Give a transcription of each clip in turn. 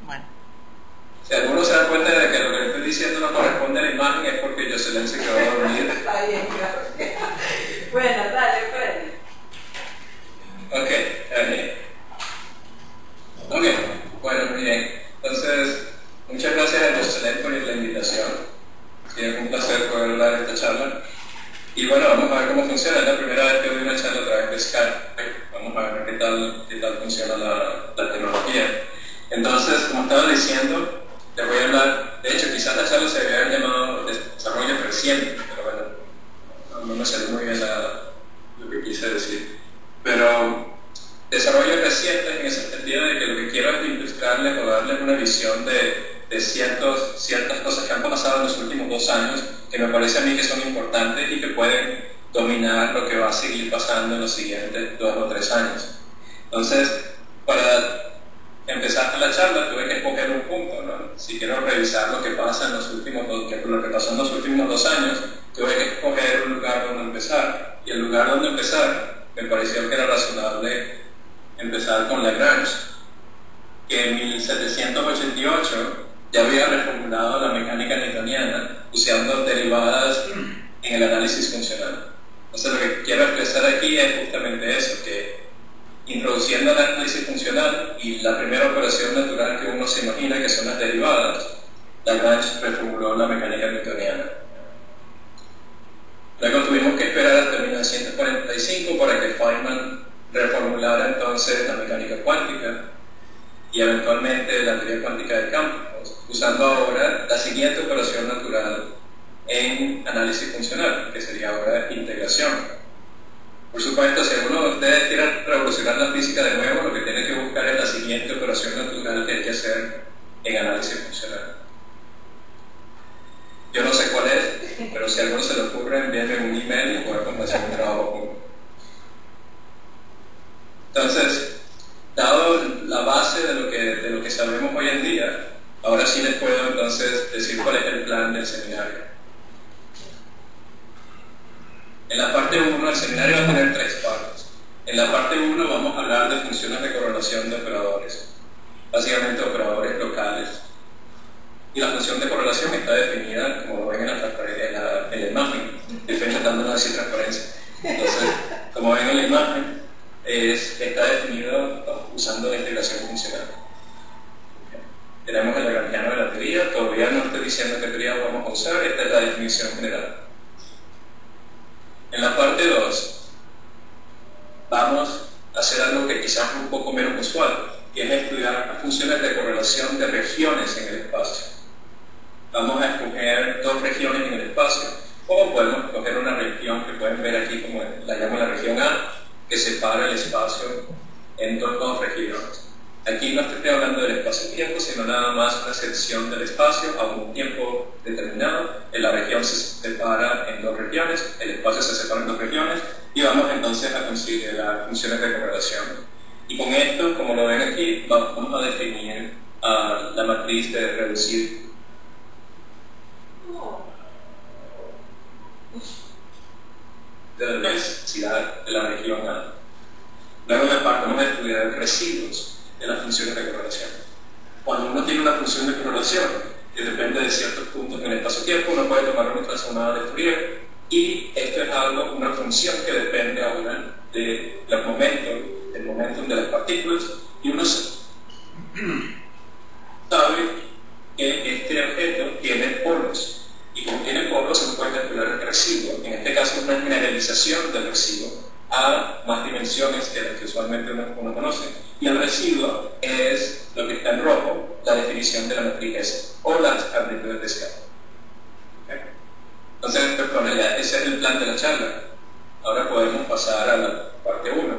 Bueno. Si alguno se da cuenta de que lo que estoy diciendo no corresponde a la imagen es porque Jocelyn se quedó dormida. Está bien, gracias. Bueno, dale, Freddy. Ok, ok, bueno, muy bien. Entonces, muchas gracias a Jocelyn por la invitación. Sí, es un placer poder dar esta charla. Y bueno, vamos a ver cómo funciona. Es la primera vez que doy una charla a través de Skype. Vamos a ver qué tal funciona la tecnología. Entonces, como estaba diciendo, les voy a hablar, de hecho quizás la charla se debería haber llamado desarrollo reciente, pero bueno, no me salió muy bien lo que quise decir. Pero desarrollo reciente en ese sentido de que lo que quiero es ilustrarles o darles una visión de ciertas cosas que han pasado en los últimos 2 años que me parece a mí que son importantes y que pueden dominar lo que va a seguir pasando en los siguientes 2 o 3 años. Entonces, para empezar la charla tuve que escoger un punto, ¿no? Si quiero revisar lo que pasa en los últimos lo que pasó en los últimos 2 años, tuve que escoger un lugar donde empezar. Y el lugar donde empezar me pareció que era razonable empezar con Lagrange, que en 1788 ya había reformulado la mecánica newtoniana usando derivadas en el análisis funcional. Entonces lo que quiero expresar aquí es justamente eso, que introduciendo el análisis funcional y la primera operación natural que uno se imagina, que son las derivadas, Lagrange reformuló la mecánica newtoniana. Luego tuvimos que esperar hasta 1945 para que Feynman reformulara entonces la mecánica cuántica y eventualmente la teoría cuántica de campos, usando ahora la siguiente operación natural en análisis funcional, que sería ahora integración. Por supuesto, si alguno de ustedes quiere revolucionar la física de nuevo, lo que tiene que buscar es la siguiente operación natural que hay que hacer en análisis funcional. Yo no sé cuál es, pero si a alguno se le ocurre, envíenme un email y podemos hacer un trabajo juntos. Entonces, dado la base de lo que sabemos hoy en día, ahora sí les puedo entonces decir cuál es el plan del seminario. En la parte 1, el seminario va a tener 3 partes. En la parte 1 vamos a hablar de funciones de correlación de operadores, básicamente operadores locales. Y la función de correlación está definida, como lo ven en la imagen. Estoy tratando de decir transparencia. Entonces, como ven en la imagen, está definido usando la integración funcional. Tenemos el lagrangiano de la teoría, todavía no estoy diciendo qué teoría vamos a usar, esta es la definición general. En la parte 2 vamos a hacer algo que quizás es un poco menos usual, que es estudiar las funciones de correlación de regiones en el espacio. Vamos a escoger 2 regiones en el espacio, o podemos escoger una región que pueden ver aquí, como la llamo la región A, que separa el espacio en 2 regiones. Aquí no estoy hablando del espacio-tiempo, sino nada más una sección del espacio a un tiempo determinado. La región se separa en 2 regiones, el espacio se separa en 2 regiones, y vamos entonces a considerar funciones de correlación. Y con esto, como lo ven aquí, vamos a definir la matriz de reducir de la densidad de la región A. Luego vamos a estudiar residuos de las funciones de correlación. Cuando uno tiene una función de correlación que depende de ciertos puntos en el espacio-tiempo, uno puede tomar una transformada de Fourier, y esto es una función que depende ahora del momentum de las partículas, y uno sabe que este objeto tiene polos, y como tiene polos se puede calcular el residuo. En este caso, una generalización del residuo a más dimensiones que las que usualmente uno conoce. Y el residuo es lo que está en rojo, la definición de la matriz S, o las amplitudes de escala. ¿Okay? Entonces, ese es el plan de la charla. Ahora podemos pasar a la parte 1.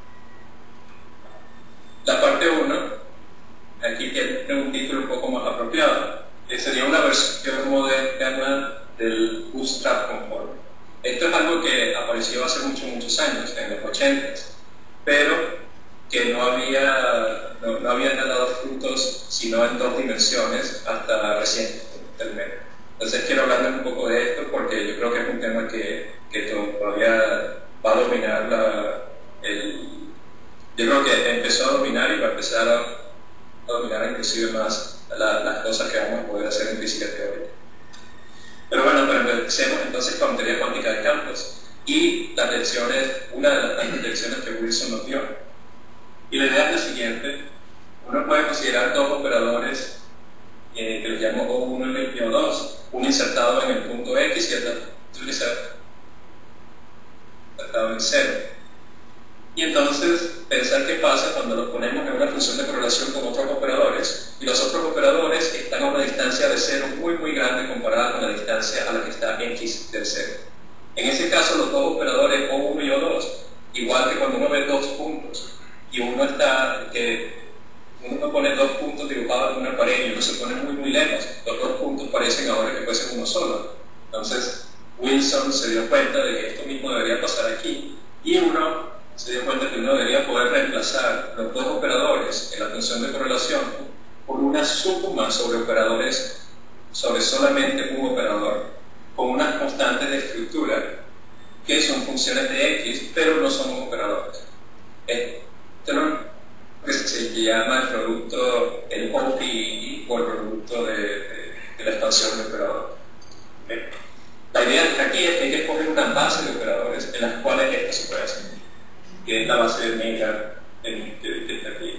La parte 1, aquí tiene un título un poco más apropiado, que sería una versión moderna del bootstrap conforme. Esto es algo que apareció hace muchos años, en los 80s, pero que no había dado frutos sino en 2 dimensiones hasta recientemente. Entonces quiero hablarles un poco de esto porque yo creo que es un tema que todavía va a dominar yo creo que empezó a dominar y va a empezar dominar inclusive más las cosas que vamos a poder hacer en física teórica. Pero bueno, pero empecemos entonces con teoría cuántica de campos y las lecciones, una de las tantas lecciones que Wilson nos dio. Y la idea es la siguiente: uno puede considerar dos operadores que los llamo O1 y O2, uno insertado en el punto X y el otro insertado en 0. Y entonces pensar qué pasa cuando los ponemos en una función de correlación con otros operadores, y los otros operadores están a una distancia de 0 muy muy grande comparada con la distancia a la que está X del 0. En ese caso los dos operadores O1 y O2, igual que cuando uno ve dos puntos y uno pone dos puntos dibujados en una pared y uno se pone muy muy lejos, los dos puntos parecen ahora que fuesen uno solo. Entonces Wilson se dio cuenta de que esto mismo debería pasar aquí, y uno se dio cuenta que uno debería poder reemplazar los dos operadores en la función de correlación por una suma sobre operadores, sobre solamente un operador, con unas constantes de estructura que son funciones de X, pero no son operadores. Esto es lo que se llama el producto, el OPI, o el producto de la expansión de operadores. La idea aquí es que hay que escoger una base de operadores en las cuales esto se puede hacer, que es la base de Mega que está aquí.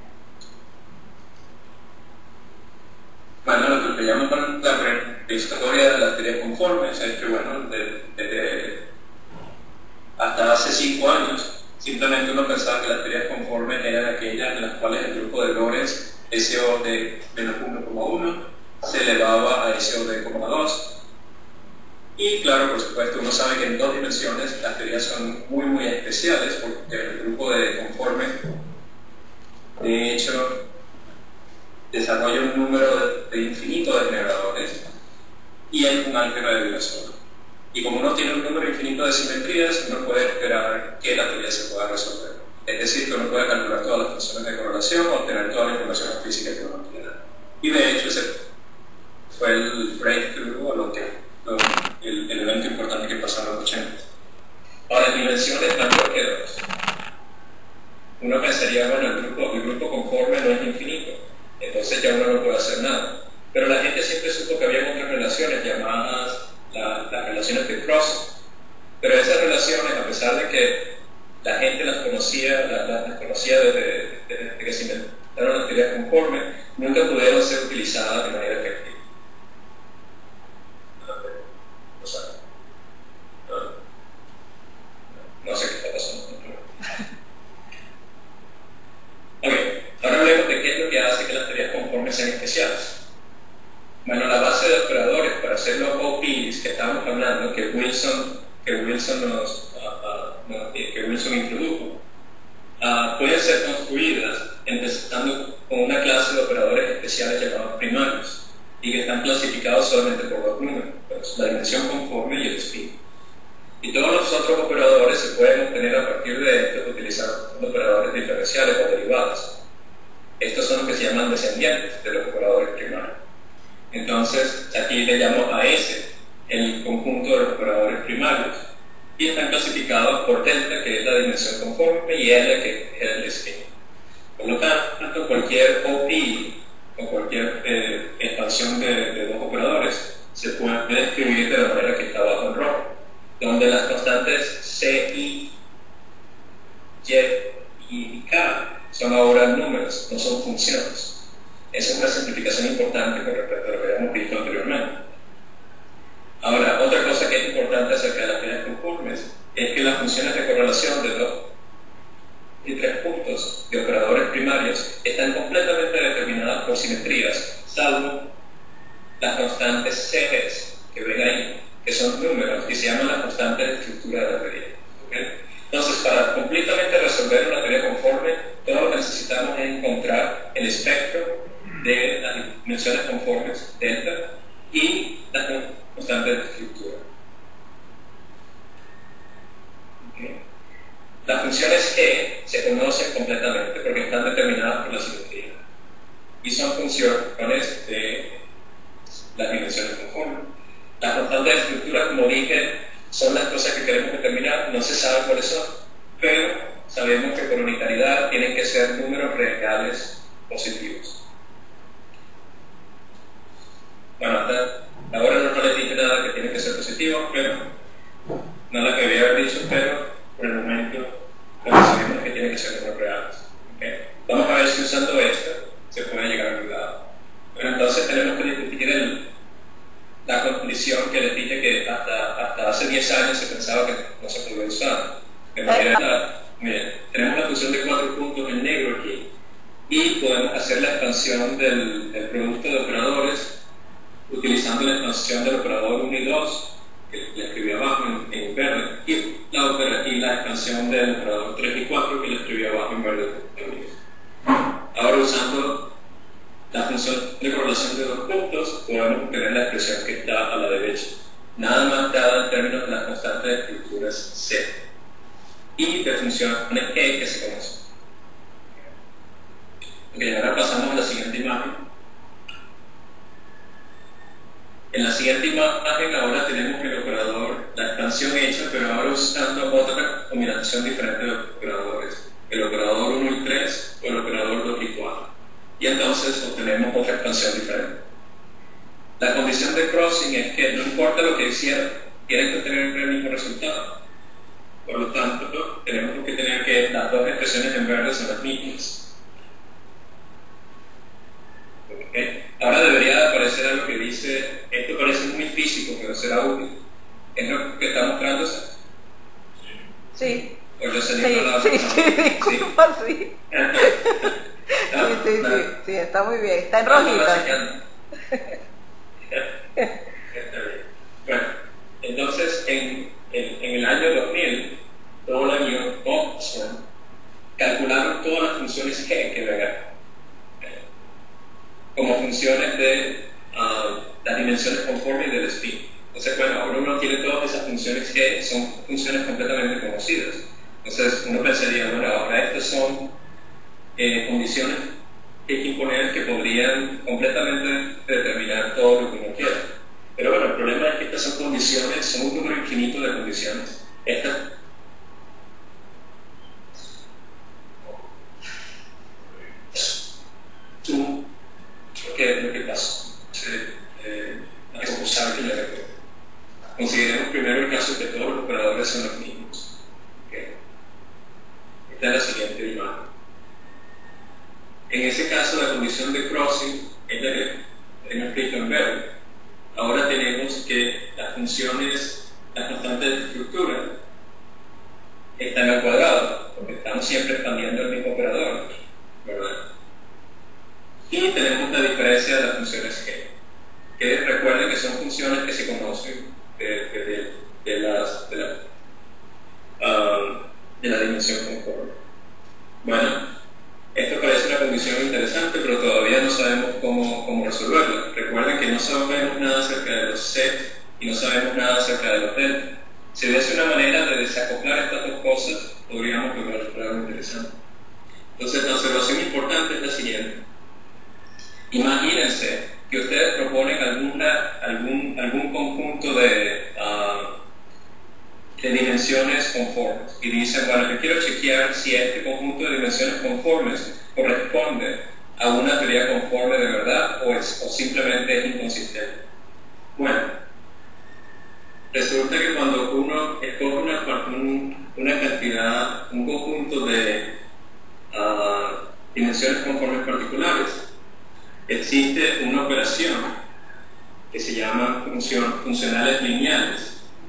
Bueno, lo que llamamos la prehistoria de las teorías conformes es que, bueno, desde hasta hace 5 años, simplemente uno pensaba que las teorías conformes eran aquellas en las cuales el grupo de Lorentz, SO de menos 1,1, se elevaba a SO de 0,2. Y claro, por supuesto, uno sabe que en dos dimensiones las teorías son muy muy especiales, porque el grupo de conformes, de hecho, desarrolla un número de infinito de generadores y hay un álgebra de vibración. Y como uno tiene un número infinito de simetrías, uno puede esperar que la teoría se pueda resolver. Es decir, que uno puede calcular todas las funciones de correlación o obtener toda la información física que uno quiera. Y de hecho ese fue el breakthrough, o el evento importante que pasó en los 80. Ahora, dimensiones mayor que 2. Uno pensaría, bueno, el grupo conforme no es infinito, entonces ya uno no puede hacer nada. Pero la gente siempre supo que había otras relaciones llamadas las relaciones de Cross. Pero esas relaciones, a pesar de que la gente las conocía desde que se inventaron las teorías conformes, nunca pudieron ser utilizadas de manera efectiva. No sé qué está pasando. Ok, ahora hablemos de qué es lo que hace que las teorías conformes sean especiales. Bueno, la base de operadores para hacer los OPs que estamos hablando, que Wilson introdujo, pueden ser construidas empezando con una clase de operadores especiales llamados primarios y que están clasificados solamente por dos números, la dimensión conforme y el spin. Y todos los otros operadores se pueden obtener a partir de estos utilizando operadores diferenciales o derivados. Estos son los que se llaman descendientes de los operadores primarios. Entonces, aquí le llamo a S el conjunto de los operadores primarios y están clasificados por delta, que es la dimensión conforme, y L, que es el spin. Por lo tanto, cualquier OP o cualquier expansión de dos operadores se puede escribir de la manera que está abajo en rojo, donde las constantes C, I, Y K son ahora números, no son funciones. Esa es una simplificación importante con respecto a lo que habíamos visto anteriormente. Ahora, otra cosa que es importante acerca de las teorías conformes es que las funciones de correlación de 2 y 3 puntos de operadores primarios están completamente determinadas por simetrías, salvo las constantes CGs que ven ahí, que son números y se llaman las constantes de estructura de la teoría. ¿Okay? Entonces, para completamente resolver una teoría conforme, todo lo que necesitamos es encontrar el espectro de las dimensiones conformes, delta, y las constantes de estructura. ¿Okay? Las funciones E se conocen completamente porque están determinadas por la simetría y son funciones de las dimensiones conformes. Las constantes de estructura, como dije, son las cosas que queremos determinar, no se sabe cuáles son, pero sabemos que por unitariedad tienen que ser números reales positivos. usando esto se puede llegar a un lado. Bueno, entonces tenemos que discutir la condición que les dije que hasta hace 10 años se pensaba que no se podía usar. Miren, tenemos la función de 4 puntos en negro aquí y podemos hacer la expansión del producto de operadores utilizando la expansión del operador 1 y 2 que le escribí abajo en verde y la expansión del operador 3 y 4 que le escribí abajo en verde también. Ahora usando la función de correlación de 2 puntos podemos obtener la expresión que está a la derecha, nada más dada en términos de las constantes de estructuras C y de funciones E que se conocen. Ok, ahora pasamos a la siguiente imagen. En la siguiente imagen ahora tenemos el operador, la expansión hecha, pero ahora usando otra combinación diferente de operadores, el operador 1 y 3 o el operador 2 y 4. Y entonces obtenemos otra expansión diferente. La condición de crossing es que no importa lo que hicieran, tienen que tener el mismo resultado. Por lo tanto, tenemos que tener que las dos expresiones en verde son las mismas. ¿Okay? Ahora debería aparecer algo que dice, esto parece muy físico, pero será útil. ¿Es lo que está mostrándose? Sí. ¿O yo Sí, está muy bien, está en rojita. Está bien. Bueno, entonces en el año 2000, Dolan y Oxford calcularon todas las funciones G que ven como funciones de las dimensiones conformes del spin. Entonces, bueno, ahora uno tiene todas esas funciones G, son funciones completamente conocidas. Entonces, uno pensaría, bueno, ahora estas son condiciones que hay que imponer que podrían completamente determinar todo lo que uno quiera. Pero bueno, el problema es que estas son condiciones, son un número infinito de condiciones. Estas ¿qué es lo que pasa? Hay que usar que le recuerdo. Consideremos primero el caso de que todos los operadores son los mismos. ¿Okay? Esta es la siguiente imagen. En ese caso, la condición de crossing es la que tenemos escrito en verde. Ahora tenemos que las funciones, las constantes de estructura, están al cuadrado, porque estamos siempre expandiendo el mismo operador, ¿verdad? Y tenemos la diferencia de las funciones G, que recuerden que son funciones que se conocen de la dimensión conforme. Bueno, esto parece una condición interesante, pero todavía no sabemos cómo resolverla. Recuerden que no sabemos nada acerca de los sets y no sabemos nada acerca de los delta. Si hubiese una manera de desacoplar estas dos cosas, podríamos lograr algo interesante. Entonces, la observación importante es la siguiente. Imagínense que ustedes proponen algún conjunto de dimensiones conformes y dicen, bueno, yo quiero chequear si este conjunto de dimensiones conformes corresponde a una teoría conforme de verdad o simplemente es inconsistente. Bueno, resulta que cuando uno escoge una cantidad, un conjunto de dimensiones conformes particulares, existe una operación que se llama funcionales lineales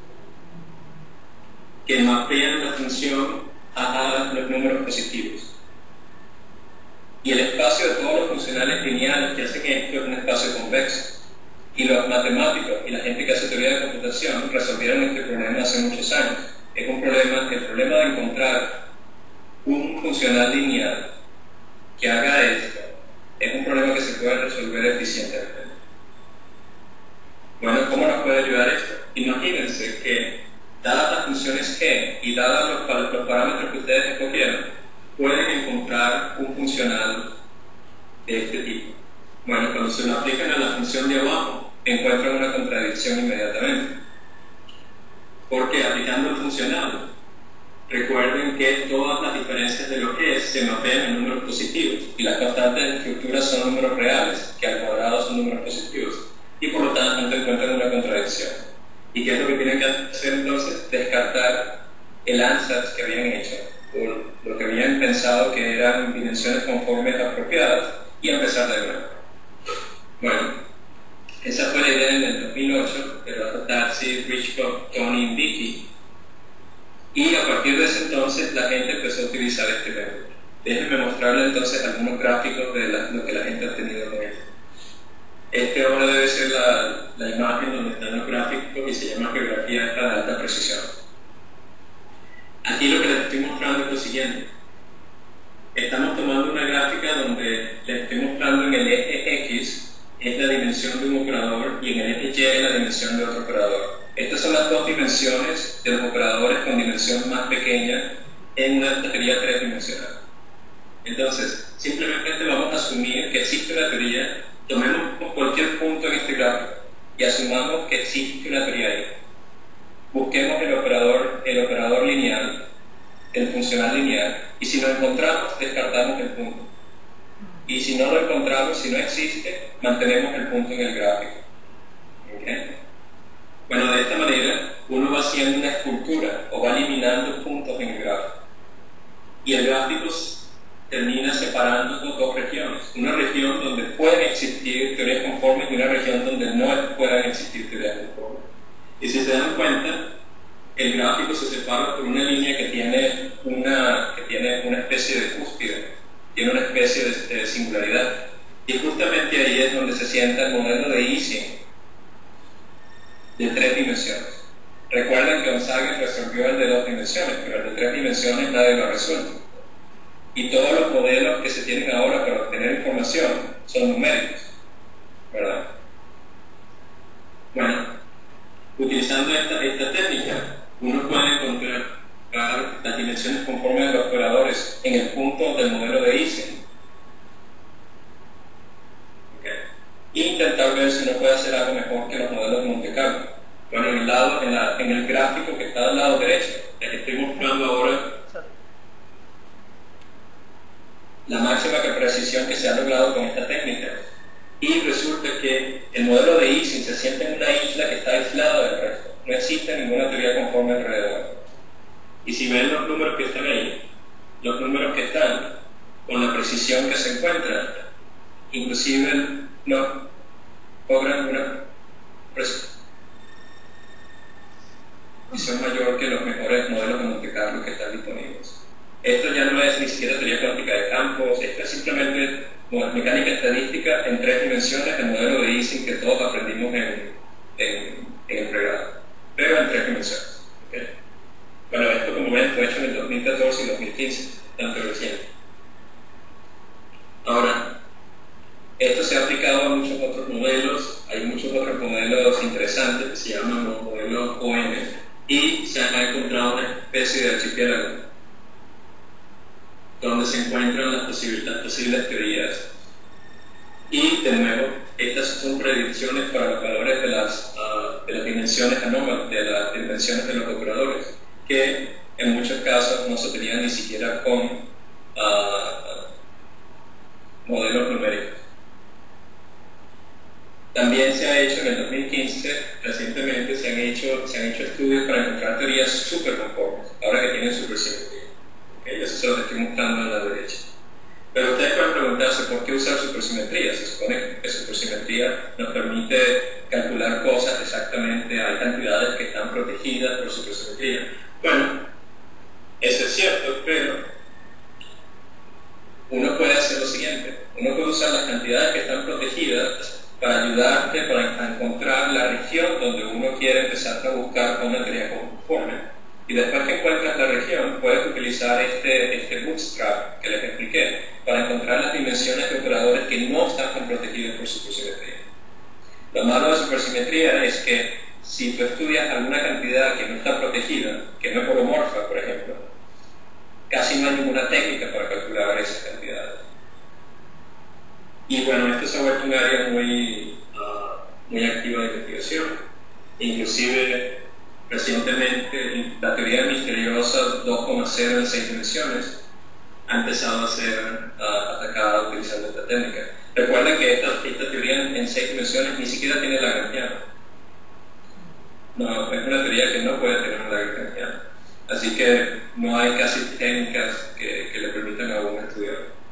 que mapean la función a los números positivos. Y el espacio de todos los funcionales lineales que hacen esto es un espacio convexo. Y los matemáticos y la gente que hace teoría de computación resolvieron este problema hace muchos años. Es un problema, el problema de encontrar un funcional lineal que haga esto es un problema que se puede resolver eficientemente. Bueno, ¿cómo nos puede ayudar esto? Imagínense que, dadas las funciones G y dados los parámetros que ustedes escogieron, pueden encontrar un funcional de este tipo. Bueno, cuando se lo aplican a la función de abajo, encuentran una contradicción inmediatamente. Porque aplicando el funcional, recuerden que todas las diferencias de lo que es se mapean en números positivos y las constantes de estructura son números reales, que al cuadrado son números positivos, y por lo tanto encuentran una contradicción. ¿Y qué es lo que tienen que hacer entonces? Descartar el ansatz que habían hecho, o lo que habían pensado que eran en dimensiones conformes apropiadas y empezar de nuevo. Bueno, esa fue la idea en el 2008 de los Darcy, Richcock, Tony y Vicky. Y a partir de ese entonces la gente empezó a utilizar este método. Déjenme mostrarles entonces algunos gráficos de lo que la gente ha tenido con esto. Este ahora debe ser la imagen donde están los gráficos y se llama geografía de alta precisión. Aquí lo que les estoy mostrando es lo siguiente. Estamos tomando una gráfica donde les estoy mostrando en el eje X es la dimensión de un operador y en el eje Y es la dimensión de otro operador. Estas son las dos dimensiones de los operadores con dimensión más pequeña en una teoría tridimensional. Entonces, simplemente vamos a asumir que existe una teoría, tomemos cualquier punto en este gráfico y asumamos que existe una teoría ahí. Busquemos el operador lineal, el funcional lineal, y si lo encontramos, descartamos el punto. Y si no lo encontramos, si no existe, mantenemos el punto en el gráfico. ¿Okay? Bueno, de esta manera, uno va haciendo una escultura o va eliminando puntos en el gráfico. Y el gráfico termina separando dos regiones. Una región donde pueden existir teorías conformes y una región donde no puedan existir teorías conformes. Y si se dan cuenta, el gráfico se separa por una línea que tiene una especie de cúspide, tiene una especie de singularidad. Y justamente ahí es donde se sienta el modelo de Ising de 3 dimensiones. Recuerden que Gonzaga resolvió el de 2 dimensiones, pero el de 3 dimensiones nadie lo resuelve. Y todos los modelos que se tienen ahora para obtener información son numéricos, ¿verdad? Bueno, utilizando esta técnica, uno puede encontrar las dimensiones conformes de los operadores en el punto del modelo de Ising. Okay. E intentar ver si uno puede hacer algo mejor que los modelos de Monte Carlo. Bueno, en el gráfico que está al lado derecho, el que estoy mostrando ahora, la máxima precisión que se ha logrado con esta técnica. Y resulta que el modelo de Ising se siente en una isla que está aislada del resto. No existe ninguna teoría conforme alrededor. Y si ven los números que están ahí, los números que están con la precisión que se encuentra, inclusive no logran una precisión mayor que los mejores modelos de Monte Carlo que están disponibles. Esto ya no es ni siquiera teoría cuántica de campos, esto es simplemente mecánica estadística en 3 dimensiones, el modelo de Ising que todos aprendimos en el pregrado, pero en 3 dimensiones. ¿Okay? Bueno, esto como ven fue hecho en el 2014 y 2015, tanto reciente. Ahora, esto se ha aplicado a muchos otros modelos, hay muchos otros modelos interesantes que se llaman los modelos OM, y se ha encontrado una especie de archipiélago donde se encuentran las posibles teorías. Y de nuevo, estas son predicciones para los valores de las dimensiones anómalas, de las dimensiones de los operadores, que en muchos casos no se tenían ni siquiera con modelos numéricos. También se ha hecho en el 2015, recientemente se han hecho estudios para encontrar teorías superconformes, ahora que tienen supersimetría. Okay, eso se lo estoy mostrando a la derecha. Pero ustedes pueden preguntarse por qué usar supersimetría. Se supone que supersimetría nos permite calcular cosas exactamente, hay cantidades que están protegidas por supersimetría. Bueno, eso es cierto, pero uno puede hacer lo siguiente. Uno puede usar las cantidades que están protegidas para ayudarte para encontrar la región donde uno quiere empezar a buscar una teoría conforme. Y después que encuentras la región, puedes utilizar este bootstrap que les expliqué para encontrar las dimensiones de operadores que no están protegidos por supersimetría. Lo malo de supersimetría es que si tú estudias alguna cantidad que no está protegida, que no es holomorfa, por ejemplo, casi no hay ninguna técnica para calcular esas cantidades. Y bueno, esto se ha vuelto un área muy activa de investigación. Inclusive, recientemente, la teoría misteriosa 2,0 en 6 dimensiones ha empezado a ser atacada utilizando esta técnica. Recuerden que esta teoría en 6 dimensiones ni siquiera tiene lagrangiano. No, es una teoría que no puede tener un lagrangiano. Así que no hay casi técnicas que le permitan a uno estudiar.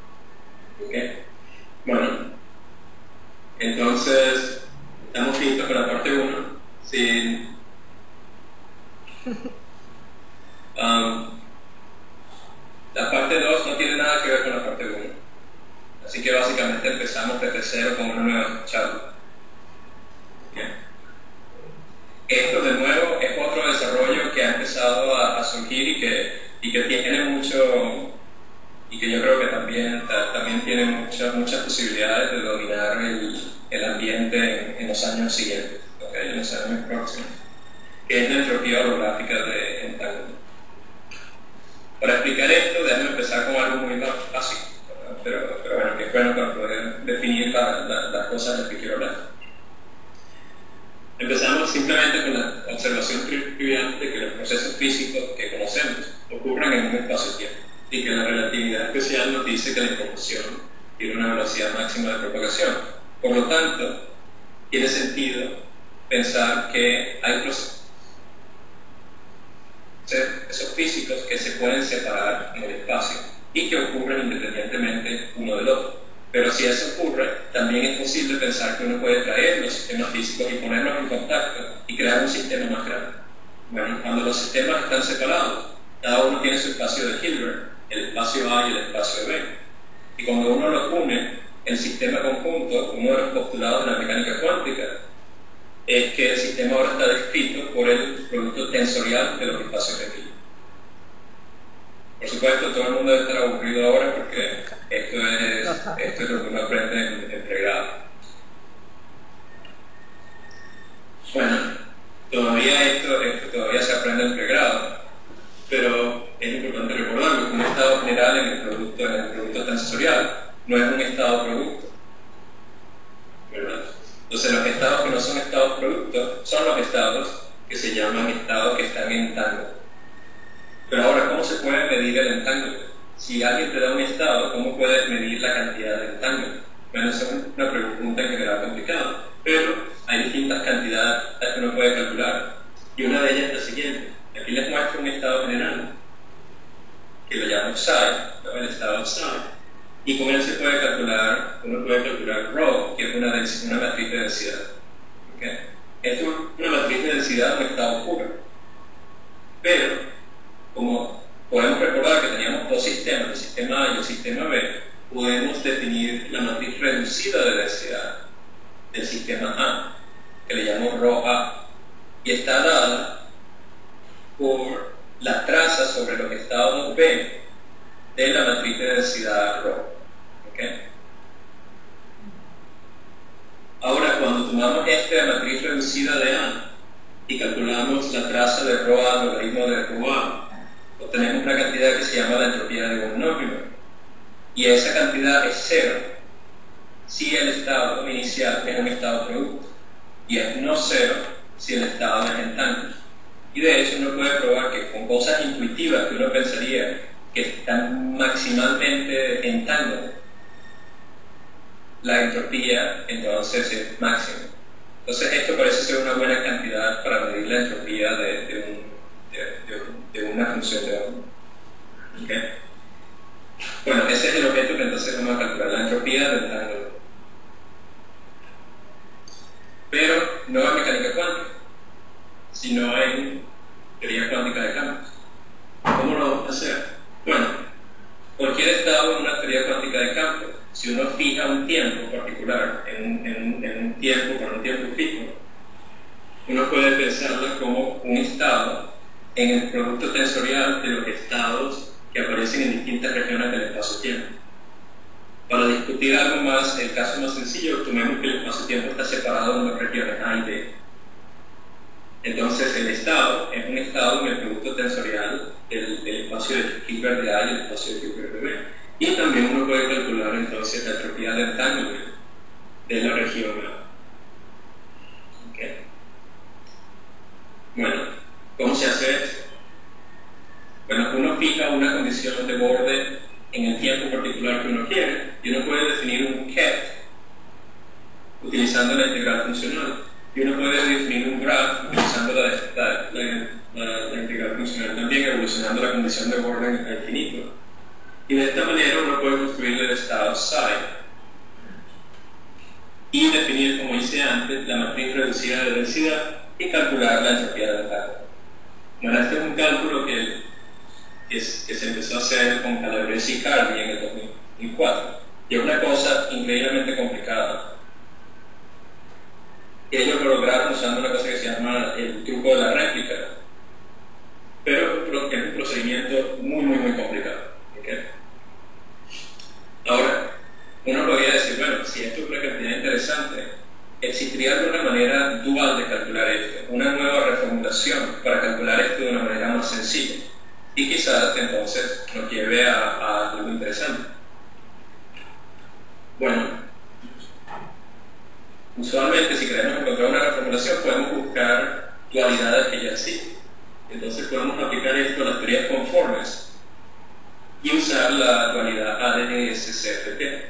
básicamente empezamos desde cero con una nueva charla. Bien. Esto de nuevo es otro desarrollo que ha empezado a surgir y que tiene mucho, y que yo creo que también tiene muchas posibilidades de dominar el ambiente en los años siguientes, ¿okay? En los años próximos, que es la entropía holográfica de entanglement. Para explicar esto, déjame empezar con algo muy básico, pero bueno, que es bueno para poder definir las cosas de las que quiero hablar. Empezamos simplemente con la observación trivial de que los procesos físicos que conocemos ocurren en un espacio-tiempo y que la relatividad especial nos dice que la información tiene una velocidad máxima de propagación. Por lo tanto, tiene sentido pensar que hay procesos físicos que se pueden separar en el espacio y que ocurren independientemente uno del otro. Pero si eso ocurre, también es posible pensar que uno puede traer los sistemas físicos y ponerlos en contacto y crear un sistema más grande. Bueno, cuando los sistemas están separados, cada uno tiene su espacio de Hilbert, el espacio A y el espacio B. Y cuando uno los une, el sistema conjunto, uno de los postulados de la mecánica cuántica, es que el sistema ahora está descrito por el producto tensorial de los espacios de Hilbert. Por supuesto, todo el mundo debe estar aburrido ahora porque esto es lo que uno aprende en pregrado. Bueno, todavía se aprende en pregrado, pero es importante recordarlo, que un estado general en el producto tensorial no es un estado producto, ¿verdad? Entonces los estados que no son estados productos son los estados que se llaman estados que están en entanglement. Pero ahora, ¿cómo se puede medir el entanglement? Si alguien te da un estado, ¿cómo puedes medir la cantidad de entanglement? Bueno, esa es una pregunta en general complicada, pero hay distintas cantidades que uno puede calcular, y una de ellas es la siguiente. Aquí les muestro un estado general, que lo llamo psi, ¿no? El estado psi, y con él uno puede calcular ρ, que es una matriz de densidad. ¿Okay? Esto es una matriz de densidad de un estado puro, pero como podemos recordar que teníamos dos sistemas, el sistema A y el sistema B, podemos definir la matriz reducida de densidad del sistema A, que le llamo ρA, y está dada por la traza sobre los estados B de la matriz de densidad ρ. ¿Okay? Ahora, cuando tomamos esta matriz reducida de A y calculamos la traza de ρA al logaritmo de ρA, obtenemos una cantidad que se llama la entropía de von Neumann, y esa cantidad es cero si el estado inicial es un estado producto, y es no cero si el estado es entanglement. Y de hecho uno puede probar que con cosas intuitivas que uno pensaría que están maximalmente entanglement, la entropía entonces es máxima. Entonces esto parece ser una buena cantidad para medir la entropía de una función de onda. ¿Okay? Bueno, ese es el objeto que entonces vamos a calcular, la entropía del entanglement. Pero no en mecánica cuántica, sino en teoría cuántica de campos. ¿Cómo lo vamos a hacer? Bueno, cualquier estado en una teoría cuántica de campos, si uno fija un tiempo particular en un tiempo con un tiempo fijo, uno puede pensarlo como un estado en el producto tensorial de los estados que aparecen en distintas regiones del espacio-tiempo. Para discutir algo más, el caso más sencillo, tomemos que el espacio-tiempo está separado en dos regiones A y B. Entonces el estado es un estado en el producto tensorial del espacio de Hilbert de A y el espacio de Hilbert de B. Y también uno puede calcular entonces la entropía del entanglement de la región A. ¿Okay? Bueno, ¿cómo se hace esto? Bueno, uno fija una condición de borde en el tiempo particular que uno quiere, y uno puede definir un ket utilizando la integral funcional, y uno puede definir un graph utilizando la integral funcional, también evolucionando la condición de borde al infinito. Y de esta manera uno puede construir el estado psi y definir, como hice antes, la matriz reducida de densidad y calcular la entropía del entanglement. Bueno, este es un cálculo que se empezó a hacer con Calabrese y Carney en el 2004, Y es una cosa increíblemente complicada. Ellos lo lograron usando una cosa que se llama el truco de la réplica, pero es un procedimiento muy complicado. ¿Okay? Ahora, uno podría decir, bueno, si esto es una cantidad interesante, existiría alguna manera dual de calcular esto, una nueva reformulación para calcular esto de una manera más sencilla, y quizás entonces nos lleve a algo interesante. Bueno, usualmente si queremos encontrar una reformulación podemos buscar dualidades que ya existen. Entonces podemos aplicar esto a las teorías conformes y usar la dualidad ADS-CFT.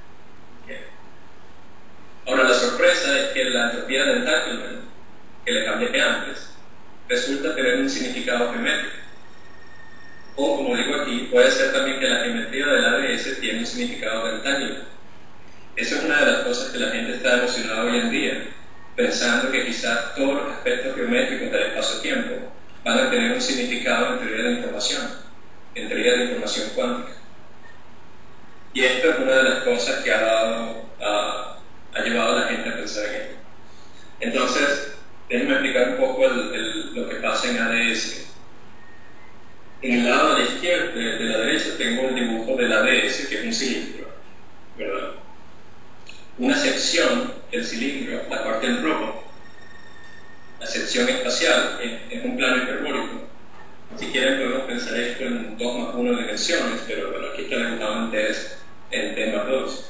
Ahora la sorpresa es que la entropía de entanglement, que les hablé antes, resulta tener un significado geométrico. O, como digo aquí, puede ser también que la geometría del ADS tiene un significado de entanglement. Esa es una de las cosas que la gente está emocionada hoy en día, pensando que quizás todos los aspectos geométricos del espacio-tiempo van a tener un significado en teoría de información, en teoría de información cuántica. Y esto es una de las cosas que ha llevado a la gente a pensar en esto. Entonces, déjenme explicar un poco lo que pasa en ADS. En el lado de la izquierda, de la derecha, tengo el dibujo del ADS, que es un cilindro, ¿verdad? Una sección del cilindro, la parte en rojo, la sección espacial es un plano hiperbólico. Si quieren podemos pensar esto en 2 más 1 dimensiones, pero bueno, aquí está justamente es en t más 2.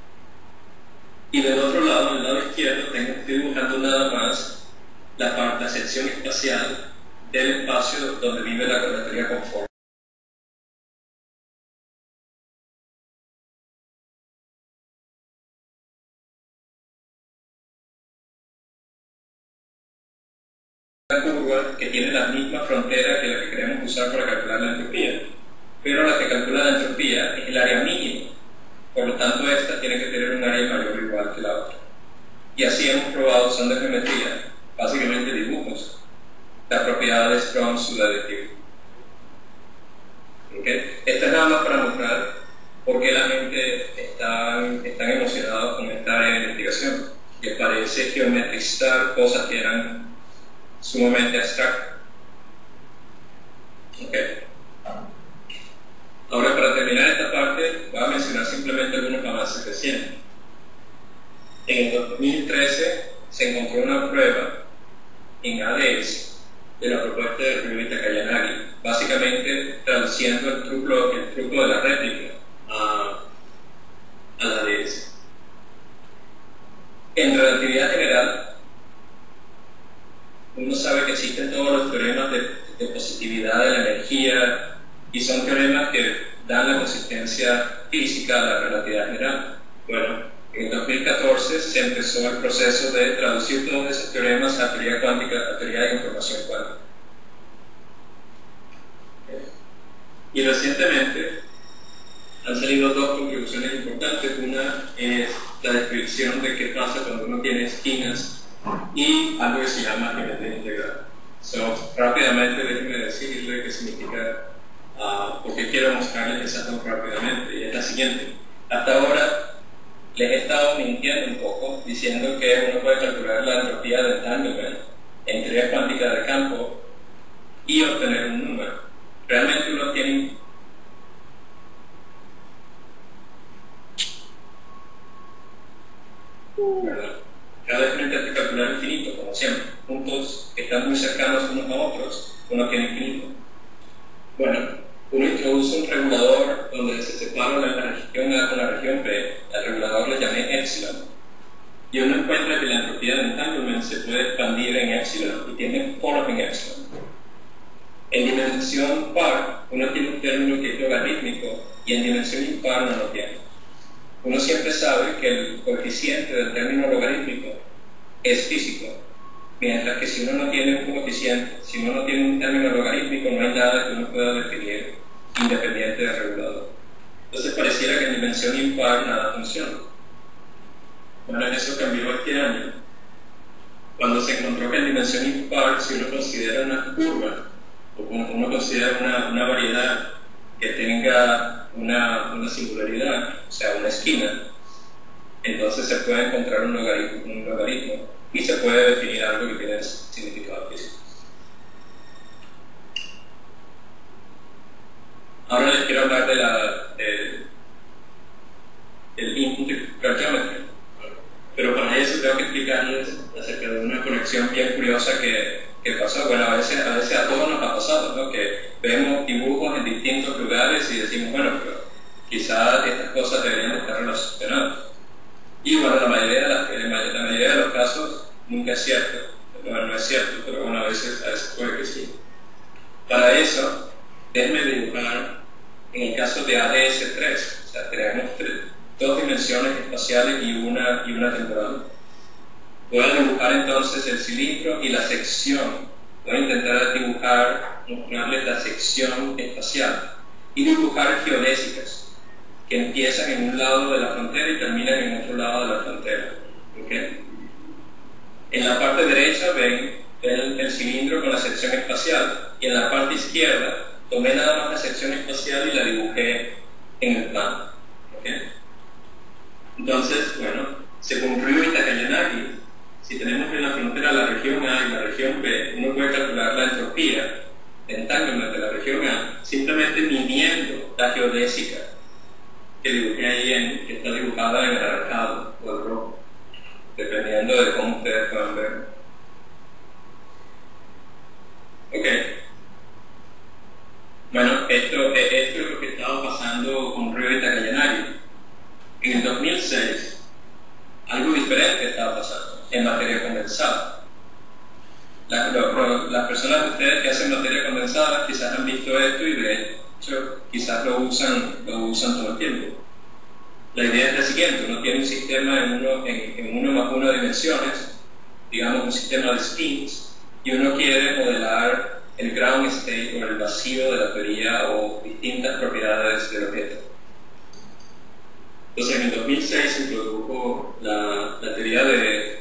Y del otro lado, del lado izquierdo, estoy dibujando nada más la sección espacial del espacio donde vive la teoría conforme. Una curva que tiene la misma frontera que la que queremos usar para calcular la entropía, pero la que calcula la entropía es el área mínima, por lo tanto esta tiene que tener un área mayor o igual que la otra. Y así hemos probado usando geometría, básicamente dibujos, las propiedades de Strong subaditivo. ¿Okay? Esto es nada más para mostrar por qué la gente están emocionados con esta área de investigación, que parece geometrizar cosas que eran sumamente abstractas. Okay. Ahora, para terminar esta parte, voy a mencionar simplemente algunos avances recientes. En el 2013 se encontró una prueba en ADS de la propuesta de Ryuhita Kayanagi, básicamente traduciendo el truco de la réplica al ADS. En relatividad general, uno sabe que existen todos los teoremas de positividad de la energía y son teoremas que dan la consistencia física a la relatividad general. Bueno, en 2014 se empezó el proceso de traducir todos esos teoremas a teoría cuántica, a teoría de información cuántica. Y recientemente han salido 2 contribuciones importantes. Una es la descripción de qué pasa cuando uno tiene esquinas y algo que se llama geometría integral. Rápidamente déjenme decirle qué significa, porque quiero mostrarles esas 2 rápidamente, y es la siguiente. Hasta ahora les he estado mintiendo un poco, diciendo que uno puede calcular la entropía del entanglement en teoría cuántica de campo y obtener un número. Realmente uno tiene ¿verdad? Cada vez que uno intenta calcular infinito, como siempre, puntos que están muy cercanos unos a otros, uno tiene infinito. Bueno, uno introduce un regulador donde se separa la región A con la región B, al regulador le llamé epsilon, y uno encuentra que la entropía de entanglement se puede expandir en epsilon y tiene polos en epsilon. En dimensión par, uno tiene un término que es logarítmico y en dimensión impar no lo tiene. Uno siempre sabe que el coeficiente del término logarítmico es físico, mientras que si uno no tiene un coeficiente, si uno no tiene un término logarítmico, no hay nada que uno pueda definir independiente del regulador. Entonces pareciera que en dimensión impar nada funciona. Bueno, eso cambió este año, cuando se encontró que en dimensión impar, si uno considera una curva, o uno considera una variedad que tenga una singularidad, o sea, una esquina, entonces se puede encontrar un logaritmo y se puede definir algo que tiene significado físico. Ahora les quiero hablar del integral geometry, pero para eso tengo que explicarles acerca de una conexión bien curiosa que pasó. Bueno, a veces a todos nos ha pasado, ¿no? Que vemos dibujos en distintos lugares y decimos, bueno, pero quizás estas cosas deberían estar relacionadas. Y bueno, la mayoría de los casos nunca es cierto, no es cierto, pero bueno, a veces puede que sí. Para eso, déjenme dibujar en el caso de ADS3, o sea, tenemos dos dimensiones espaciales y una temporal. Voy a dibujar entonces el cilindro y la sección. Voy a intentar mostrarles la sección espacial y dibujar geodésicas que empiezan en un lado de la frontera y terminan en otro lado de la frontera. ¿Okay? En la parte derecha ven el cilindro con la sección espacial y en la parte izquierda tomé nada más la sección espacial y la dibujé en el plano. ¿Okay? Entonces, bueno, según Ryu y Takayanagi, si tenemos en la frontera la región A y la región B, uno puede calcular la entropía de entanglement de la región A simplemente midiendo la geodésica que dibujé ahí, que está dibujada en el anaranjado o el rojo, dependiendo de cómo ustedes puedan ver. Ok. Bueno, esto es lo que estaba pasando con Ryu y Takayanagi. En el 2006, algo diferente estaba pasando en materia condensada. Las personas de ustedes que hacen materia condensada quizás han visto esto y de hecho quizás lo usan todo el tiempo. La idea es la siguiente: uno tiene un sistema en 1 más 1 dimensiones, digamos un sistema de spins, y uno quiere modelar el ground state o el vacío de la teoría o distintas propiedades del objeto. Entonces, en el 2006 se introdujo la teoría de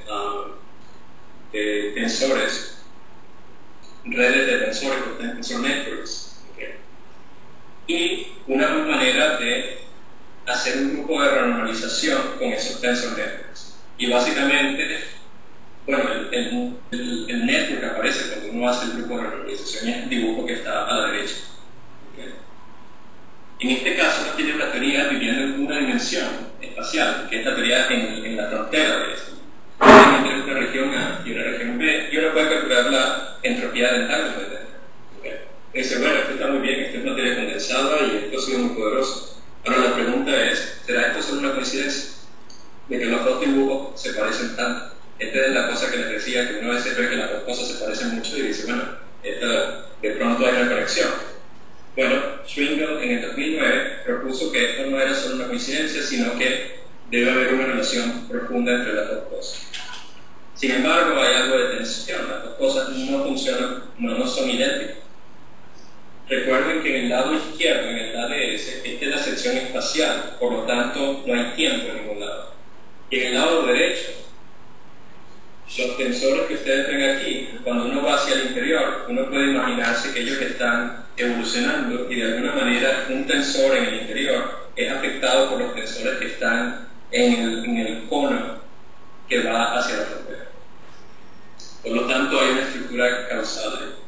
tensores, redes de tensores, tensor networks. ¿Okay? Y una manera de hacer un grupo de renormalización con esos tensor networks. Y básicamente, bueno, el network aparece cuando uno hace el grupo de renormalización y es el dibujo que está a la derecha. ¿Okay? En este caso, uno tiene una teoría viviendo en una dimensión espacial, que es la teoría en la frontera de esto. Entre una región A y una región B, y uno puede calcular la entropía de entanglement. ¿Okay? Dice, bueno, esto está muy bien, esto es materia condensada y esto ha sido muy poderoso. Ahora la pregunta es, ¿será esto solo una coincidencia? De que los dos dibujos se parecen tanto. Esta es la cosa que les decía, que uno a veces ve que las dos cosas se parecen mucho y dice, bueno, de pronto hay una conexión. Bueno, Schwingel en el 2009 propuso que esto no era solo una coincidencia, sino que debe haber una relación profunda entre las dos cosas. Sin embargo, hay algo de tensión, las dos cosas no funcionan, no son idénticas. Recuerden que en el lado izquierdo, en el ADS, esta es la sección espacial, por lo tanto no hay tiempo en ningún lado. Y en el lado derecho, los tensores que ustedes ven aquí, cuando uno va hacia el interior, uno puede imaginarse que ellos están evolucionando y de alguna manera un tensor en el interior es afectado por los tensores que están en el cono que va hacia la frontera. Por lo tanto, hay una estructura causal ahí.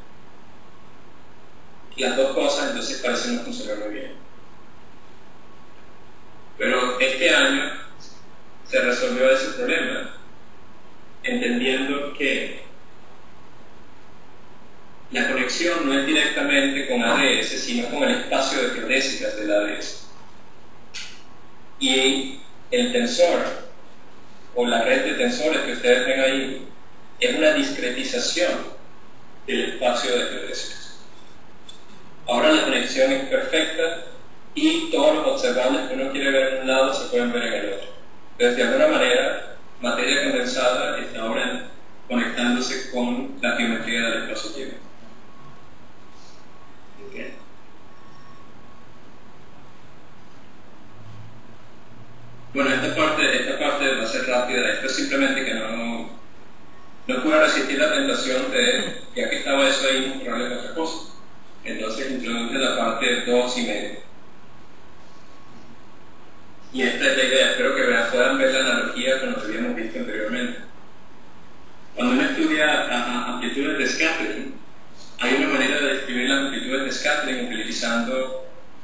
Las dos cosas entonces parecen no funcionar muy bien. Pero este año se resolvió ese problema, entendiendo que la conexión no es directamente con ADS, sino con el espacio de geodésicas del ADS. Y el tensor, o la red de tensores que ustedes ven ahí, es una discretización del espacio de geodésicas. Ahora la conexión es perfecta y todos los observables que uno quiere ver en un lado se pueden ver en el otro. Entonces, de alguna manera, materia condensada está ahora conectándose con la geometría del espacio-tiempo. Okay. Bueno, esta parte va a ser rápida. Esto es simplemente que no pude resistir la tentación de, ya que estaba eso ahí, mostrarles otra cosa. Entonces introduje la parte 2,5. Y esta es la idea, espero que puedan ver la analogía con lo que habíamos visto anteriormente. Cuando uno estudia amplitudes de scattering, hay una manera de describir las amplitudes de scattering utilizando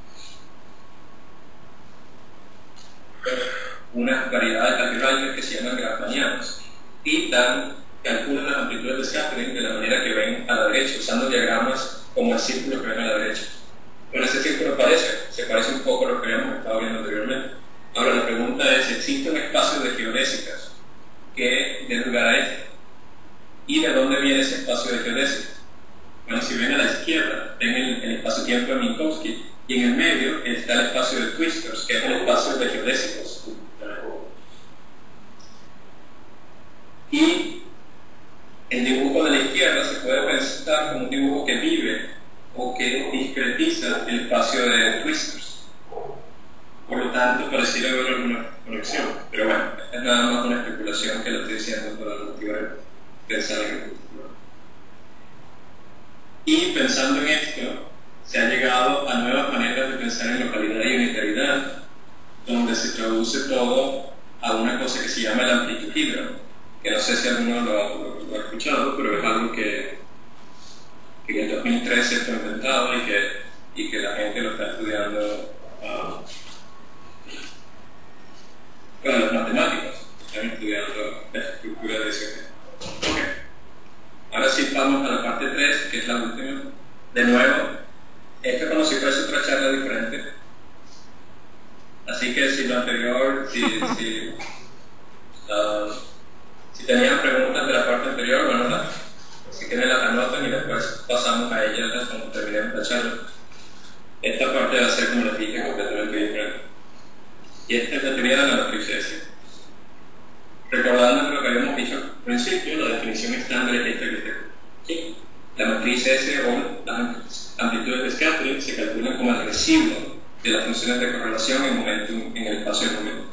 unas variedades algebraicas que se llaman grafanianos y calculan las amplitudes de scattering de la manera que ven a la derecha, usando diagramas como el círculo que ven a la derecha. Bueno, ese círculo se parece un poco a lo que habíamos estado viendo anteriormente. Ahora la pregunta es, ¿existe un espacio de geodésicas que dé lugar a este? ¿Y de dónde viene ese espacio de geodésicas? Bueno, si ven a la izquierda, ven el espacio-tiempo de Minkowski, y en el medio está el espacio de Twistors, que es el espacio de geodésicos. Y el dibujo de la izquierda se puede pensar como un dibujo que vive o que discretiza el espacio de Twistors. Por lo tanto, pareciera haber alguna conexión. Pero bueno, es nada más una especulación que lo estoy diciendo para motivar pensar en el futuro. Y pensando en esto, se ha llegado a nuevas maneras de pensar en localidad y unitariedad, donde se traduce todo a una cosa que se llama el amplitudígramo, que no sé si alguno lo ha escuchado, pero es algo que en el 2013 fue inventado y que la gente lo está estudiando. Bueno, los matemáticos están estudiando la estructura de ese tema. Okay. Ahora sí vamos a la parte 3, que es la última. De nuevo, esto es como si fuese otra charla diferente. Así que si lo anterior, si tenían preguntas de la parte anterior, bueno, si quieren las anotan y después pasamos a ellas cuando terminemos la charla. Esta parte va a ser, como les dije, completamente diferente. Y esta es la teoría de la matriz S. Recordando lo que habíamos dicho al principio, la definición estándar es esta que tengo. ¿Sí? La matriz S o las amplitudes de scattering se calculan como el residuo de las funciones de correlación en el espacio de momento.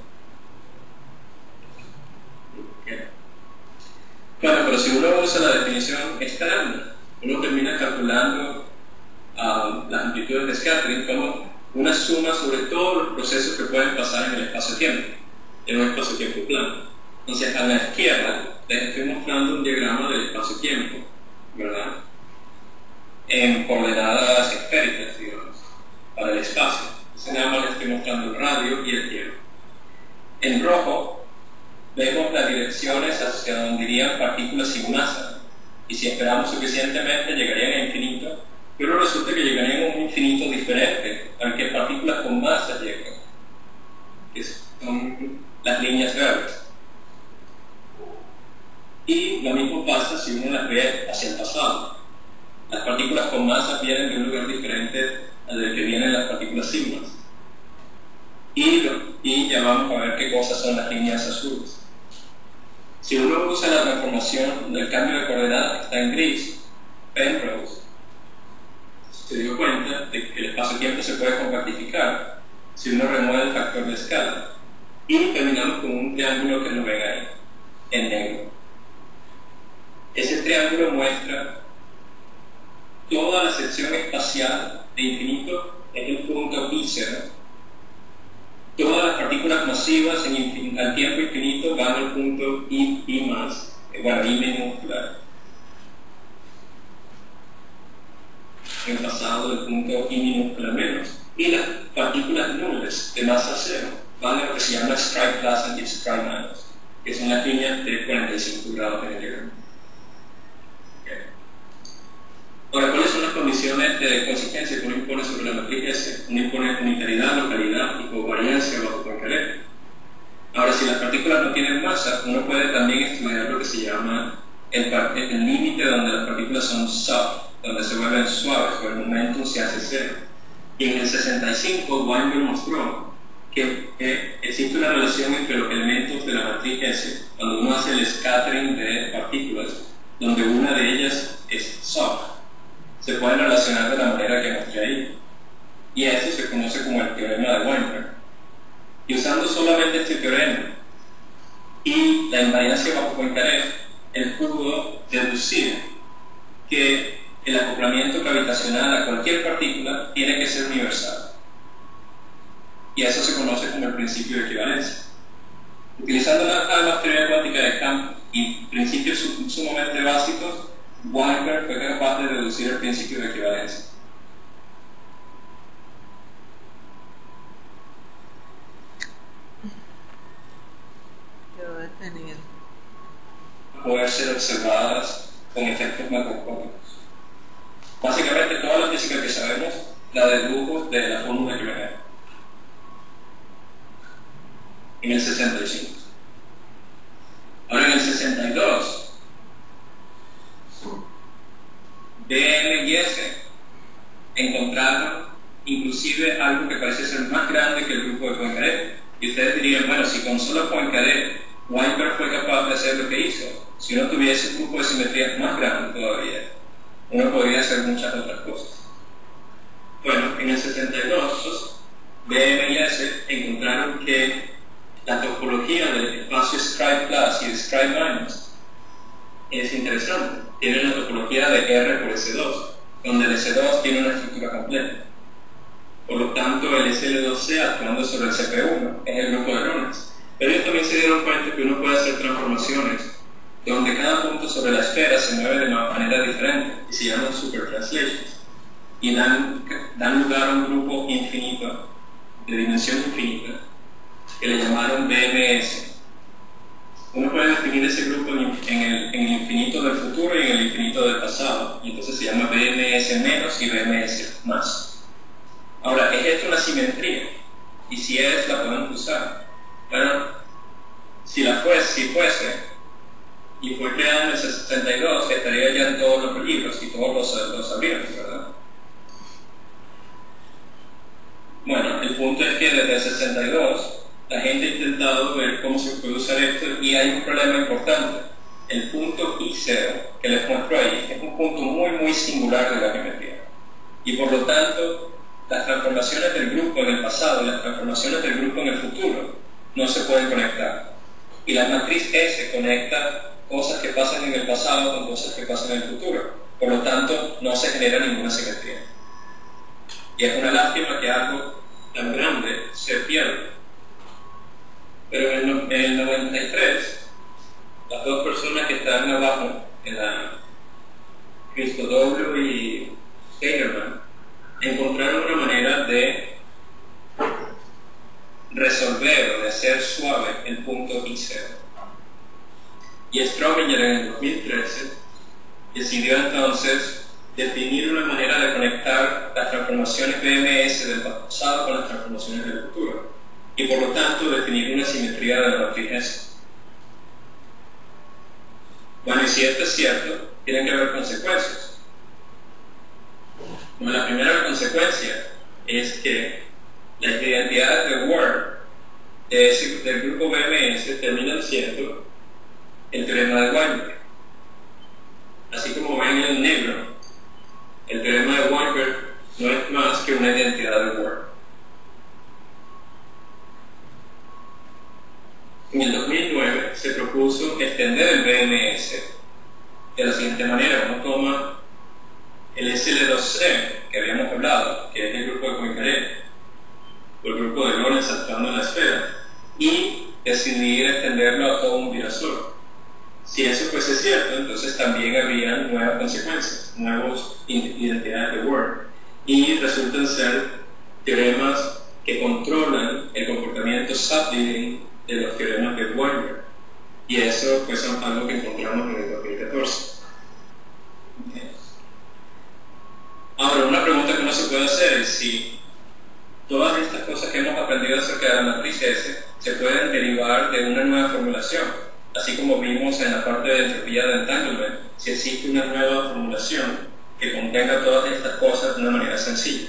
Bueno, pero si uno usa la definición estándar, uno termina calculando las amplitudes de scattering como una suma sobre todos los procesos que pueden pasar en el espacio-tiempo, en un espacio-tiempo plano. Entonces, a la izquierda les estoy mostrando un diagrama del espacio-tiempo, ¿verdad? En coordenadas esféricas, digamos, para el espacio. Entonces, nada más les estoy mostrando el radio y el tiempo. En rojo, vemos las direcciones hacia donde irían partículas sin masa, y si esperamos suficientemente llegarían a infinito, pero resulta que llegarían a un infinito diferente al que partículas con masa llegan, que son las líneas verdes. Y lo mismo pasa si uno las ve hacia el pasado. Las partículas con masa vienen de un lugar diferente al del que vienen las partículas sin masa. Y ya vamos a ver qué cosas son las líneas azules. Si uno usa la transformación del cambio de coordenadas que está en gris, Penrose se dio cuenta de que el espacio-tiempo se puede compactificar si uno remueve el factor de escala. Y terminamos con un triángulo que lo ven ahí, en negro. Ese triángulo muestra toda la sección espacial de infinito es el punto I0. Todas las partículas masivas al tiempo infinito van al punto I más, I minúscula. En pasado del punto I minúscula menos. Y las partículas nulles de masa cero van a lo que se llama strike plus y strike minus, que son las líneas de 45 grados en el diagrama. Ahora, ¿cuáles son las condiciones de consistencia que uno impone sobre la matriz S? Uno impone unitariedad, localidad y covariancia bajo Poincaré. Ahora, si las partículas no tienen masa, uno puede también estudiar lo que se llama el límite donde las partículas son soft, donde se vuelven suaves, o el momentum se hace cero. Y en el 65, Weinberg mostró que existe una relación entre los elementos de la matriz S, cuando uno hace el scattering de partículas, donde una de ellas es soft. Se pueden relacionar de la manera que mostré ahí. Y eso se conoce como el teorema de Weinberg. Y usando solamente este teorema y la invariancia bajo Poincaré, él pudo deducir que el acoplamiento gravitacional a cualquier partícula tiene que ser universal. y eso se conoce como el principio de equivalencia. Utilizando nada más teoría cuántica de campo y principios sumamente básicos, Weinberg fue capaz de deducir el principio de equivalencia. Poder ser observadas con efectos macroscópicos. Básicamente toda la física que sabemos la dedujo de la fórmula que venía en el 65. Ahora en el 62, BM y S encontraron inclusive algo que parece ser más grande que el grupo de Poincaré. Y ustedes dirían, bueno, si con solo Poincaré Weinberg fue capaz de hacer lo que hizo, si uno tuviese un grupo de simetrías más grande todavía, uno podría hacer muchas otras cosas. Bueno, en el 72, BM y S encontraron que la topología del espacio Scribe Plus y de Scribe Minus es interesante. Tiene una topología de R por S2, donde el S2 tiene una estructura completa. Por lo tanto, el SL2C actuando sobre el CP1 es el grupo de Lorentz. Pero ellos también se dieron cuenta que uno puede hacer transformaciones donde cada punto sobre la esfera se mueve de una manera diferente y se llaman super translations y dan lugar a un grupo infinito, de dimensión infinita, que le llamaron BMS. Uno puede definir ese grupo en el infinito del futuro y en el infinito del pasado, y entonces se llama BMS menos y BMS más. Ahora, ¿es esto una simetría? Y si es, la podemos usar. Bueno, si fuese, y fue creada en el 62, estaría ya en todos los libros y todos los sabríamos, ¿verdad? Bueno, el punto es que desde el 62 la gente ha intentado ver cómo se puede usar esto y hay un problema importante. El punto I0 que les muestro ahí es un punto muy singular de la geometría y por lo tanto las transformaciones del grupo en el pasado y las transformaciones del grupo en el futuro no se pueden conectar. Y la matriz S conecta cosas que pasan en el pasado con cosas que pasan en el futuro. Por lo tanto, no se genera ninguna simetría. Y es una lástima que algo tan grande se pierda. Pero en el 93, las dos personas que están abajo, Christodoulou y Steinerman, encontraron una manera de resolver o de hacer suave el punto I0. Y Strominger en el 2013 decidió entonces definir una manera de conectar las transformaciones BMS del pasado con las transformaciones del futuro y por lo tanto definir una simetría de la matriz S. Bueno, y si esto es cierto, tiene que haber consecuencias. Bueno, la primera consecuencia es que las identidades de Word del grupo BMS terminan siendo el teorema de Weinberg. Así como ven en el negro, el teorema de Weinberg no es más que una identidad de Word. En el 2009 se propuso extender el BMS de la siguiente manera. Uno toma el SL2C que habíamos hablado, que es el grupo de Poincaré, o el grupo de Lorentz actuando en la esfera, y decidir extenderlo a todo un girasol. Si eso fuese cierto, entonces también habría nuevas consecuencias, nuevas identidades de Word, y resultan ser teoremas que controlan el comportamiento subleading de los teoremas de Weinberg, y eso pues es algo que encontramos en el 2014. Ahora, una pregunta que uno se puede hacer es si todas estas cosas que hemos aprendido acerca de la matriz S se pueden derivar de una nueva formulación, así como vimos en la parte de entropía de entanglement, si existe una nueva formulación que contenga todas estas cosas de una manera sencilla.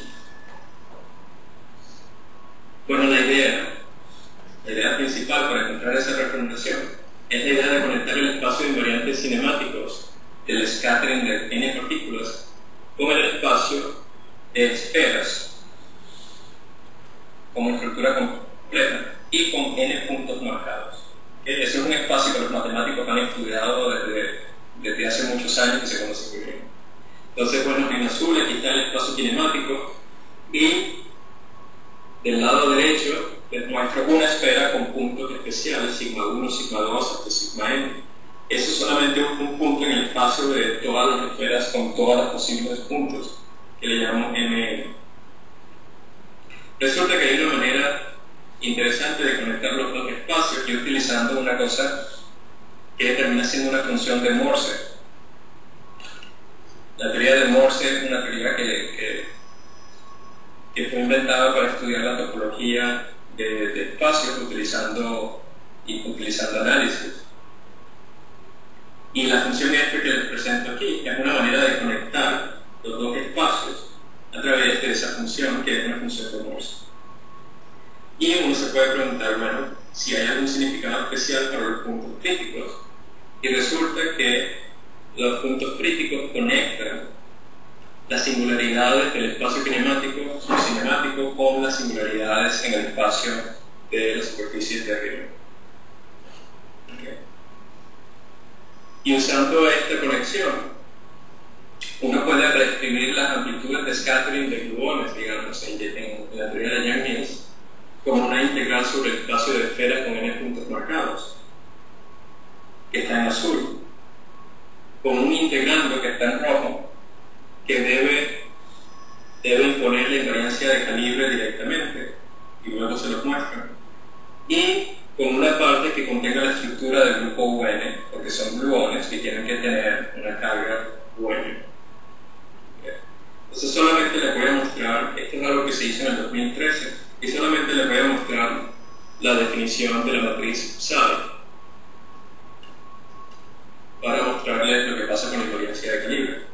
Bueno, la idea principal para encontrar esa reformulación es la idea de conectar el espacio de invariantes cinemáticos del scattering de n partículas con el espacio de esferas como estructura completa y con n puntos marcados. Ese es un espacio que los matemáticos han estudiado desde hace muchos años, que se conoce muy bien. Entonces, bueno, en azul aquí está el espacio cinemático y Del lado derecho les muestro una esfera con puntos especiales, sigma 1, sigma 2 hasta sigma n. Eso es solamente un punto en el espacio de todas las esferas con todos los posibles puntos, que le llamamos mn. Resulta que hay una manera interesante de conectar los dos espacios y utilizando una cosa que termina siendo una función de Morse. La teoría de Morse es una teoría que fue inventada para estudiar la topología de espacios utilizando análisis. Y la función esta que les presento aquí es una manera de conectar los dos espacios a través de esa función que es una función de Morse. Y uno se puede preguntar, bueno, si hay algún significado especial para los puntos críticos. Y resulta que los puntos críticos conectan las singularidades del espacio cinemático con las singularidades en el espacio de las superficies de arriba. Okay. Y usando esta conexión, uno puede reescribir las amplitudes de scattering de gluones, digamos, en la teoría de Yang-Mills, como una integral sobre el espacio de esferas con n puntos marcados, que está en azul, con un integrando que está en rojo, que debe imponer la invariancia de calibre directamente, y luego se los muestra, y con una parte que contenga la estructura del grupo UN, porque son gluones que tienen que tener una carga UN. Entonces solamente les voy a mostrar, esto es algo que se hizo en el 2013, y solamente les voy a mostrar la definición de la matriz Psi, para mostrarles lo que pasa con la invariancia de calibre.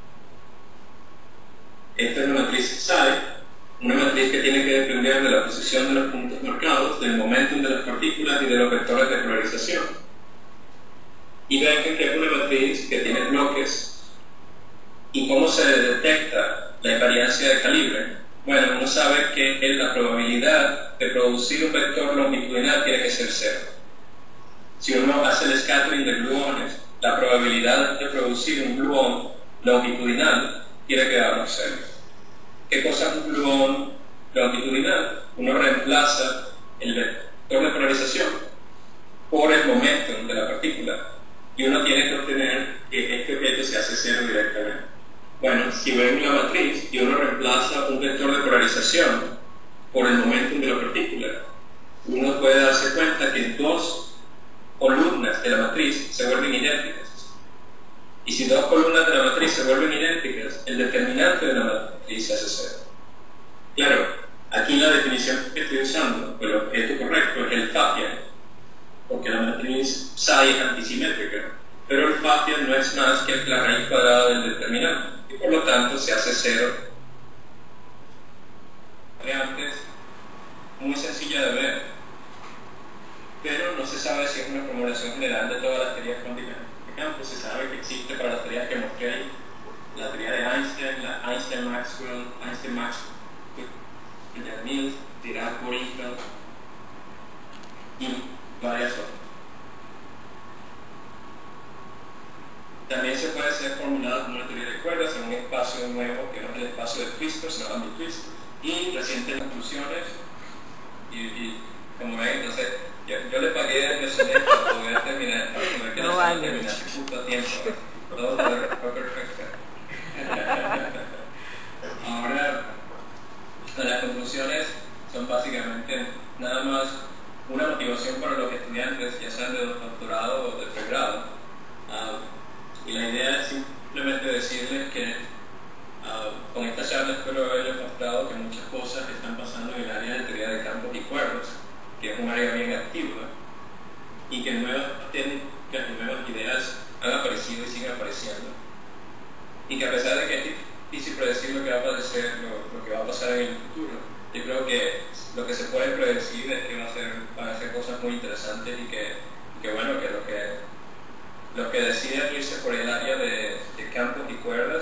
Esta es una matriz Psi, una matriz que tiene que depender de la posición de los puntos marcados, del momentum de las partículas y de los vectores de polarización. Y ven que es una matriz que tiene bloques. ¿Y cómo se detecta la invariancia de calibre? Bueno, uno sabe que la probabilidad de producir un vector longitudinal tiene que ser cero. Si uno hace el scattering de gluones, la probabilidad de producir un gluón longitudinal tiene que darnos cero. ¿Qué cosa es un gluón longitudinal? Uno reemplaza el vector de polarización por el momentum de la partícula y uno tiene que obtener que este objeto se hace cero directamente. Bueno, si ven la matriz y uno reemplaza un vector de polarización por el momentum de la partícula, uno puede darse cuenta que dos columnas de la matriz se vuelven idénticas. Y si dos columnas de la matriz se vuelven idénticas, el determinante de la matriz se hace cero. Claro, aquí la definición que estoy usando, el objeto correcto es el Pfaffian, porque la matriz Psi es antisimétrica, pero el Pfaffian no es más que la raíz cuadrada del determinante, y por lo tanto se hace cero. Antes, muy sencilla de ver, pero no se sabe si es una formulación general de todas las teorías cuánticas de campo. Se sabe que existe para las teorías que mostré ahí, la teoría de Einstein, la Einstein-Maxwell, Yang-Mills, Dirac-Borinfeld y varias otras. También se puede ser formulada como una teoría de cuerdas en un espacio nuevo que no es el espacio de Twister, sino ambitwister. Y recientes conclusiones, y como ven, entonces, yo le pagué el personal para poder terminar, para poder que no vale terminar justo a tiempo. Todo fue perfecto. Ahora, las conclusiones son básicamente nada más una motivación para los estudiantes, ya sean de doctorado o de pregrado. Y la idea es simplemente decirles que con esta charla espero haberles mostrado que muchas cosas están pasando en el área de teoría de campos y cuerdas, que es un área bien activa, y que nuevas técnicas y nuevas ideas han aparecido y siguen apareciendo. Y que a pesar de que es difícil predecir lo que va a aparecer, lo que va a pasar en el futuro, yo creo que lo que se puede predecir es que van a ser cosas muy interesantes y que bueno, que los que deciden irse por el área de campos y cuerdas